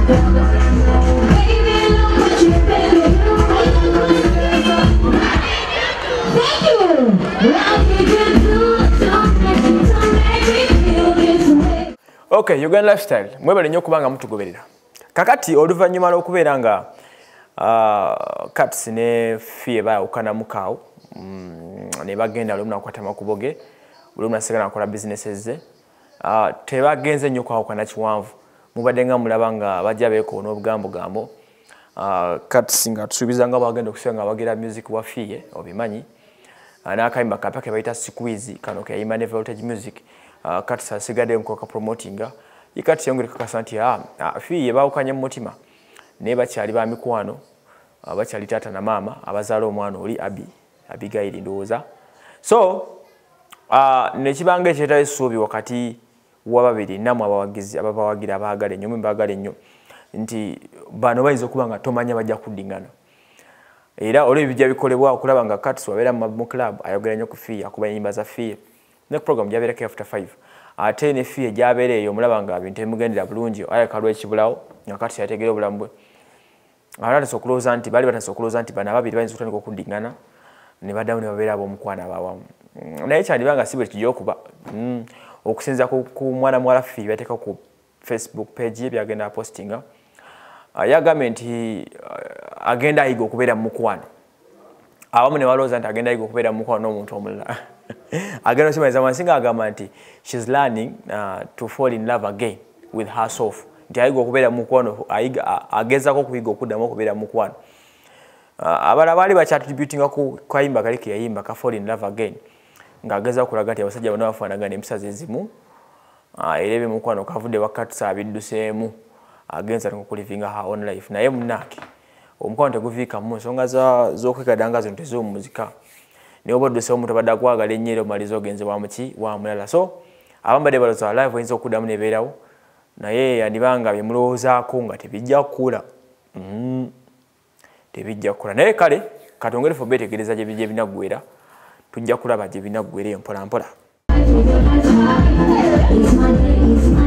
Okay, Uganda Lifestyle. Mwebale nnyo kubanga mutugoberera. Kakati oluvannyuma lw'okubeera nga Cuts ne Fie baawukana mukaawo ne bagenda lumu nakwata makubo ge lumu nasigala nakola businesses ze tebagenze nnyo kwawukana kiwanvu mubadde nga mulaba nga bajja beekoona obugambogambo Cuts nga tusuubiza nga bagenda okusiba nga bagira music wa Fie obimanyi n'akayimba kapya ke bayita Squeeze kano ke yayimba ne Voltage Music Cuts asigadde nkoka promotinga Cuts yongere kakasa nti Fie baawukanye mu mutima ne bakyali ba mikwano bakyali tata na mama abazaala omwana oli Abigail ndowooza so nekibanga ekyetaayo essuubi wakati w'ababiri namwe abawagizi ababawagira abaagala ennyo mbaagala ennyo nti bano bayinza okuba nga tomanya bajja kuddingana era olwo bijja bikolebwa okulaba nga Cuts wabeera mu club ayogera nnyo ku Fie akuba ennyimba za Fie ne program gyabeerako after 5 ate ne Fie gyabeera eyo mulaba nga bintu ebimugendera bulungi ayaka lw'ekibulawo nga Cuts yategeera obulamu bwe abatandise okulowooza nti bali batandise okulowooza nti bano ababiri bayinza okutandika okuddingana ne baddamu ne babeera ab'omukwano abaawamu naye kyandiba nga si bwe kijja okuba okusinza ku mwana muwala Fie bateeka ku Facebook page ye byagenda apostinga yagambye nti agenda ayiga okubeera mu mukwano abamu ne balowooza nti agenda ayiga okubeera mu mukwano n'omuntu omulala agenda okimaliza wansi nga agamba nti she's learning to fall in love again with herself nti ayiga okubeera mu mukwano agezako okuyiga okuddamu okubeera mu mukwano abalala baali bakyattributinga ku kayimba kali ke yayimba ka fall in love again ng'ageza okulaga nti abasajja bonna bafaanagana empisa ze zimu era eby'omukwano kavudde wa Cuts abidduseemu agenza okulivinga her own life naye munnange omukwano teguviika mu nsonga z'okwegadanga zino tez'omumuzika niwe oba odduse omuntu abadde akwagala ennyo era omaliza ogenze wamuki wa mulala so abambadde balooza live oyinza okuddamu nebeerawo naye yandibanga byemulowoozaako nga tebijja kukula tebijja kukula naye kale katongere ffe beetegereza gye binaggwera tujja kulaba gye binaggwera eyo mpola mpola.